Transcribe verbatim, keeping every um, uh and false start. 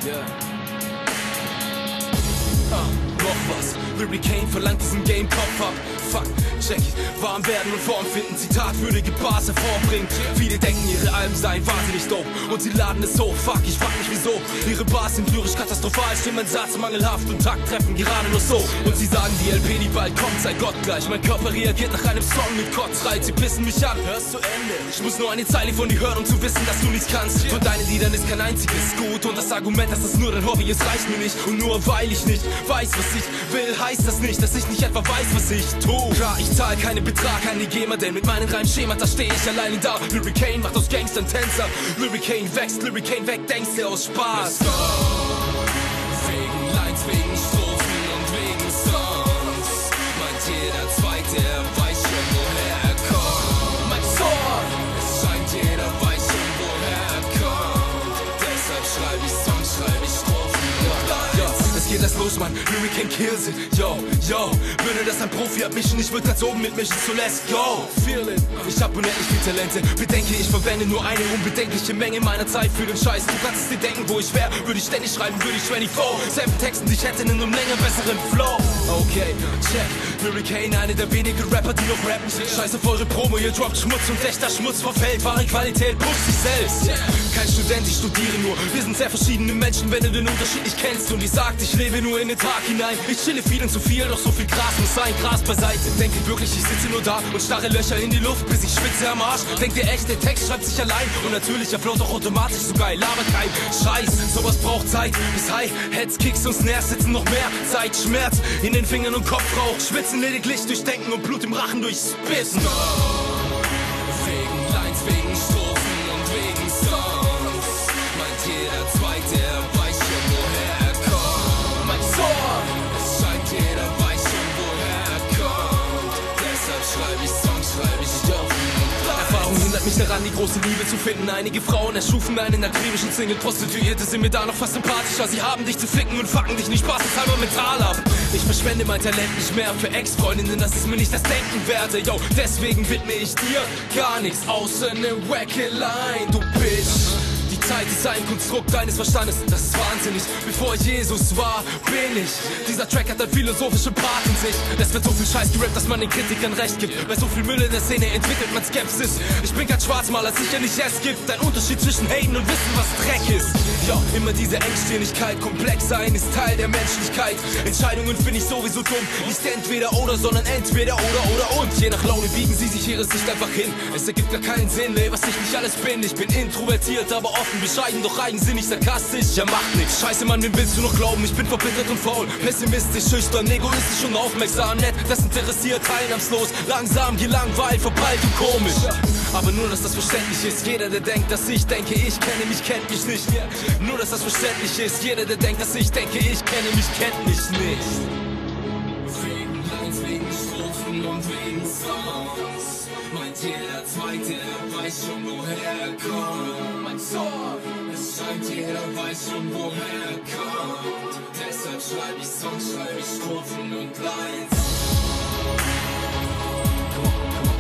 Yeah. Ah, noch was. Hurricane verlangt diesen Game Kopf ab. Fuck, check it. Warm werden und Form finden, zitatwürdige Bars hervorbringen. Viele denken, ihre Alben seien wahnsinnig dope und sie laden es hoch. Fuck, ich frag mich wieso. Ihre Bars sind lyrisch katastrophal, stimmen Satz mangelhaft und Takt treffen gerade nur so. Und sie sagen, die L P, die bald kommt, sei gottgleich. Mein Körper reagiert nach einem Song mit Kotzreiz. Sie pissen mich an, hörst zu Ende. Ich muss nur eine Zeile von dir hören, um zu wissen, dass du nichts kannst. Von deinen Liedern ist kein einziges gut und das Argument, dass das nur dein Hobby ist, reicht mir nicht. Und nur weil ich nicht weiß, was ich will, heißt das nicht, dass ich nicht etwa weiß, was ich tu. Klar, ich zahl keinen Betrag an die GEMA, denn mit meinen Reimschemata steh ich alleine da. Hurricane macht aus Gangstern Tänzer. Hurricane wächst, Hurricane weg, denkst du aus Spaß. Let's go. Wegen Lines, wegen Strophen und wegen Songs. Meint jeder Zweite, er weiß schon, woher er kommt. Mein Song, es scheint jeder weiß schon, woher er kommt. Deshalb schreib ich Songs, schreib ich Strophen und Lines. Es geht erst los, Mann, Hurricane kills it. Yo, yo, würde das ein Profi abmischen, ich würde ganz oben mitmischen, so let's go. Feel it. Ich hab unendlich viel Talente, bedenke, ich verwende nur eine unbedenkliche Menge meiner Zeit für den Scheiß. Du kannst es dir denken, wo ich wär, würde ich ständig schreiben, würde ich vierundzwanzig selben Texten, die ich hätte in einem länger besseren Flow. Okay, check, Hurricane, eine der wenigen Rapper, die noch rappen. Scheiß auf eure Promo, ihr droppt Schmutz und echter Schmutz verfällt, wahre Qualität pusht sich selbst. Kein Student, ich studiere nur, wir sind sehr verschiedene Menschen, wenn du den Unterschied nicht kennst. Und ich sagt, ich lebe nur in den Tag hinein. Ich chille viel und zu viel, doch so viel Gras muss sein. Gras beiseite, denke wirklich, ich sitze nur da und starre Löcher in die Luft, bis ich schwitze am Arsch. Denkt ihr echt, der Text schreibt sich allein und natürlich, er float auch automatisch so geil. Labert kein Scheiß, sowas braucht Zeit. Bis Hi-Hats, Kicks und Snares sitzen noch mehr Zeit. Schmerz in den Fingern und Kopfrauch, schwitzen lediglich durch Denken und Blut im Rachen durch Spitten. Wegen Lines, wegen Strophen und wegen Songs. Meint jeder Zweite, er weiß schon, woher er kommt. Mein Song, es scheint jeder weiß schon, woher er kommt. Deshalb schreib ich Songs, schreib ich Strophen. Erfahrung hindert mich daran, die große Liebe zu finden. Einige Frauen erschufen einen akribischen Single. Prostituierte sind mir da noch fast sympathischer. Sie haben dich zu ficken und fucken dich nicht spaßeshalber mental ab. Ich verschwende mein Talent nicht mehr für Ex-Freundinnen, das ist mir nicht das Denken wert. Yo, deswegen widme ich dir gar nichts außer ne wacke Line, du Bitch. Die Zeit ist ein Konstrukt deines Verstandes, das ist wahnsinnig. Bevor Jesus war, bin ich. Dieser Track hat ein philosophische Part in sich. Es wird so viel Scheiß gerappt, dass man den Kritikern recht gibt. Bei so viel Müll in der Szene entwickelt man Skepsis. Ich bin kein Schwarzmaler, sicher nicht es gibt ein Unterschied zwischen Haten und Wissen, was Dreck ist. Ja, immer diese Engstirnigkeit, komplex sein ist Teil der Menschlichkeit. Entscheidungen finde ich sowieso dumm, nicht entweder oder, sondern entweder oder oder und. Je nach Laune biegen sie sich ihre Sicht einfach hin. Es ergibt gar keinen Sinn, ey, was ich nicht alles bin. Ich bin introvertiert, aber offen, bescheiden, doch eigensinnig, sarkastisch. Ja, macht nix. Scheiße, Mann, wem willst du noch glauben? Ich bin verbittert und faul, pessimistisch, schüchtern, egoistisch und aufmerksam. Nett, das interessiert, teilnahmslos, langsam, gelangweilt, verpeilt und komisch. Aber nur, dass das verständlich ist. Jeder, der denkt, dass ich denke, ich kenne mich, kennt mich nicht. Nur, dass das verständlich ist. Jeder, der denkt, dass ich denke, ich kenne mich, kennt mich nicht. Wegen Lines, wegen Strophen und wegen Songs. Meint jeder Zweite, er weiß schon, woher er kommt. Mein Song, es scheint jeder weiß schon, woher er kommt. Deshalb schreib ich Songs, schreib ich Strophen und Lines. Come on, come on.